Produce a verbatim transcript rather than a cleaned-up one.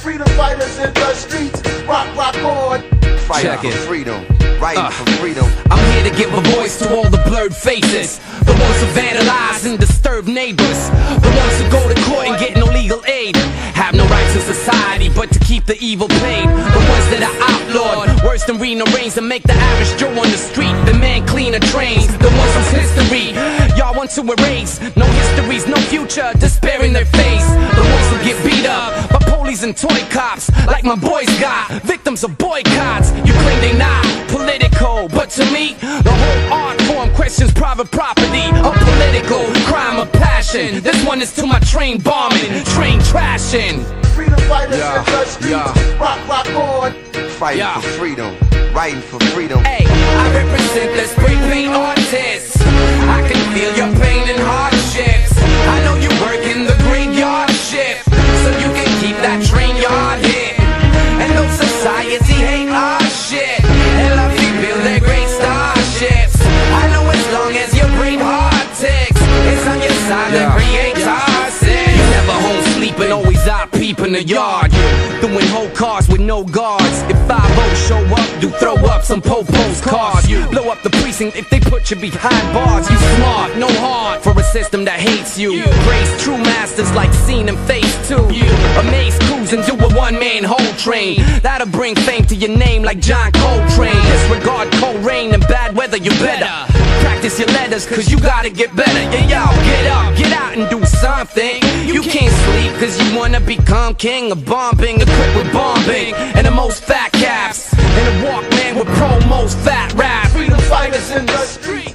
Freedom fighters in the streets, rock, rock on. Fighting for freedom, writing uh, for freedom. I'm here to give a voice to all the blurred faces, the ones who vandalize and disturb neighbors, the ones who go to court and get no legal aid, have no rights in society but to keep the evil paid, the ones that are outlawed, worse than reading the reins, and make the average Joe on the street the man cleaner trains, the ones whose history y'all want to erase, no histories, no future, despair in their face, the ones who get beat up by police and toy cops, like my boys got, victims of boycotts. You claim they not political, but to me, the whole art form questions private property, a political crime of passion. This one is to my train bombing, train trashing. Freedom fighters Yeah, in the streets, yeah. rock, rock on. Fighting Yeah. for freedom, writing for freedom. Hey, I represent the spray paint artists. I can feel your pain and hardships. I know you work in the graveyard shift, so you can keep that train yard hit. And though society hate our shit, and love you build their great starships, I know as long as your brain heart ticks, it's on your side Yeah. the creator sits. You never home sleeping, always out peeping the yard, doing whole cars with no guards. If five oh show up, do throw up some po-po's cars. Blow up the precinct if they put you behind bars. You smart, no heart for a system that hates you. Praise true masters like Scene and Phase two. Amaze crews and do a one-man whole train. That'll bring fame to your name like John Coltrane. Disregard cold rain and bad weather, you better practice your letters, cause you gotta get better. Yeah, y'all, get up, get out and do something. You can't sleep cause you wanna become king of bombing, equipped with bombing and the most fat caps, and a Walkman with promos, fat rap. Freedom fighters in the streets.